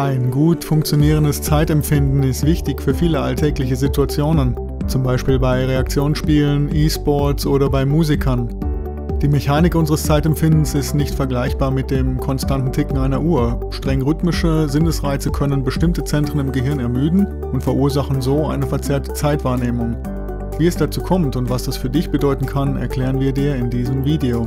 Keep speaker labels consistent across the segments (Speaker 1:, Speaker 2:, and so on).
Speaker 1: Ein gut funktionierendes Zeitempfinden ist wichtig für viele alltägliche Situationen, zum Beispiel bei Reaktionsspielen, E-Sports oder bei Musikern. Die Mechanik unseres Zeitempfindens ist nicht vergleichbar mit dem konstanten Ticken einer Uhr. Streng rhythmische Sinnesreize können bestimmte Zentren im Gehirn ermüden und verursachen so eine verzerrte Zeitwahrnehmung. Wie es dazu kommt und was das für dich bedeuten kann, erklären wir dir in diesem Video.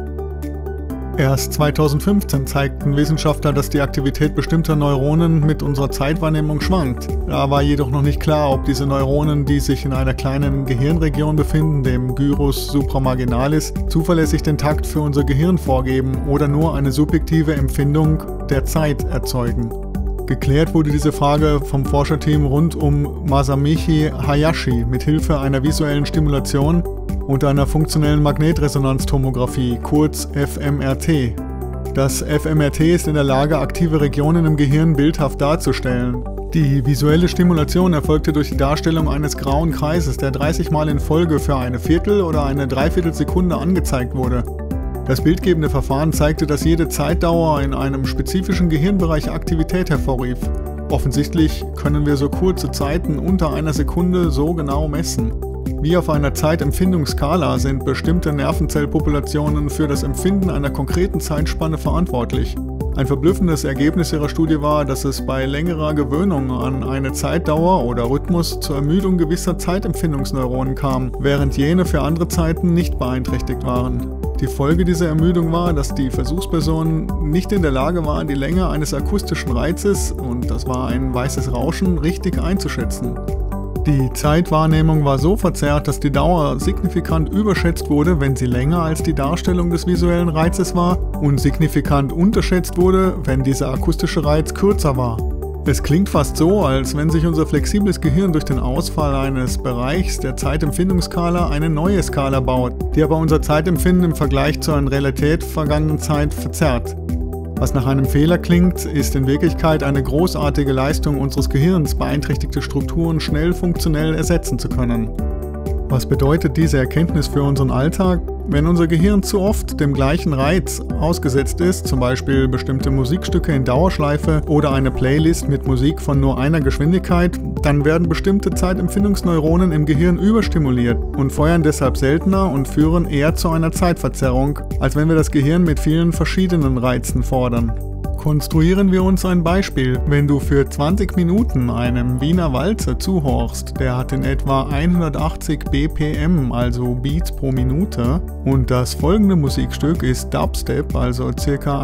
Speaker 1: Erst 2015 zeigten Wissenschaftler, dass die Aktivität bestimmter Neuronen mit unserer Zeitwahrnehmung schwankt. Da war jedoch noch nicht klar, ob diese Neuronen, die sich in einer kleinen Gehirnregion befinden, dem Gyrus supramarginalis, zuverlässig den Takt für unser Gehirn vorgeben oder nur eine subjektive Empfindung der Zeit erzeugen. Geklärt wurde diese Frage vom Forscherteam rund um Masamichi Hayashi mit Hilfe einer visuellen Stimulation und einer funktionellen Magnetresonanztomographie, kurz fMRT. Das fMRT ist in der Lage, aktive Regionen im Gehirn bildhaft darzustellen. Die visuelle Stimulation erfolgte durch die Darstellung eines grauen Kreises, der 30 Mal in Folge für eine Viertel- oder eine Dreiviertelsekunde angezeigt wurde. Das bildgebende Verfahren zeigte, dass jede Zeitdauer in einem spezifischen Gehirnbereich Aktivität hervorrief. Offensichtlich können wir so kurze Zeiten unter einer Sekunde so genau messen. Wie auf einer Zeitempfindungsskala sind bestimmte Nervenzellpopulationen für das Empfinden einer konkreten Zeitspanne verantwortlich. Ein verblüffendes Ergebnis ihrer Studie war, dass es bei längerer Gewöhnung an eine Zeitdauer oder Rhythmus zur Ermüdung gewisser Zeitempfindungsneuronen kam, während jene für andere Zeiten nicht beeinträchtigt waren. Die Folge dieser Ermüdung war, dass die Versuchspersonen nicht in der Lage waren, die Länge eines akustischen Reizes, und das war ein weißes Rauschen, richtig einzuschätzen. Die Zeitwahrnehmung war so verzerrt, dass die Dauer signifikant überschätzt wurde, wenn sie länger als die Darstellung des visuellen Reizes war, und signifikant unterschätzt wurde, wenn dieser akustische Reiz kürzer war. Es klingt fast so, als wenn sich unser flexibles Gehirn durch den Ausfall eines Bereichs der Zeitempfindungsskala eine neue Skala baut, die aber unser Zeitempfinden im Vergleich zur in Realität vergangenen Zeit verzerrt. Was nach einem Fehler klingt, ist in Wirklichkeit eine großartige Leistung unseres Gehirns, beeinträchtigte Strukturen schnell funktionell ersetzen zu können. Was bedeutet diese Erkenntnis für unseren Alltag? Wenn unser Gehirn zu oft dem gleichen Reiz ausgesetzt ist, zum Beispiel bestimmte Musikstücke in Dauerschleife oder eine Playlist mit Musik von nur einer Geschwindigkeit, dann werden bestimmte Zeitempfindungsneuronen im Gehirn überstimuliert und feuern deshalb seltener und führen eher zu einer Zeitverzerrung, als wenn wir das Gehirn mit vielen verschiedenen Reizen fordern. Konstruieren wir uns ein Beispiel. Wenn du für 20 Minuten einem Wiener Walzer zuhorchst, der hat in etwa 180 BPM, also Beats pro Minute, und das folgende Musikstück ist Dubstep, also ca.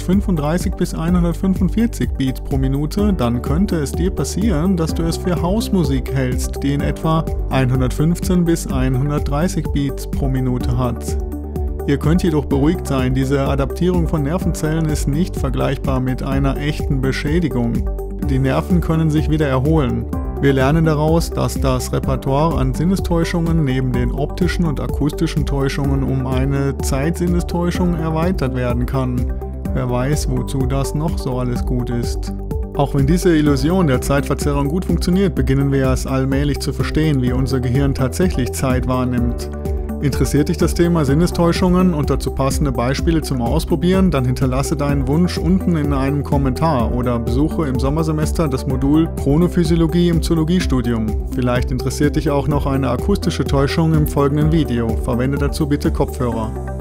Speaker 1: 135 bis 145 Beats pro Minute, dann könnte es dir passieren, dass du es für Hausmusik hältst, die in etwa 115 bis 130 Beats pro Minute hat. Ihr könnt jedoch beruhigt sein, diese Adaptierung von Nervenzellen ist nicht vergleichbar mit einer echten Beschädigung. Die Nerven können sich wieder erholen. Wir lernen daraus, dass das Repertoire an Sinnestäuschungen neben den optischen und akustischen Täuschungen um eine Zeitsinnestäuschung erweitert werden kann. Wer weiß, wozu das noch so alles gut ist. Auch wenn diese Illusion der Zeitverzerrung gut funktioniert, beginnen wir erst allmählich zu verstehen, wie unser Gehirn tatsächlich Zeit wahrnimmt. Interessiert dich das Thema Sinnestäuschungen und dazu passende Beispiele zum Ausprobieren, dann hinterlasse deinen Wunsch unten in einem Kommentar oder besuche im Sommersemester das Modul Chronophysiologie im Zoologiestudium. Vielleicht interessiert dich auch noch eine akustische Täuschung im folgenden Video. Verwende dazu bitte Kopfhörer.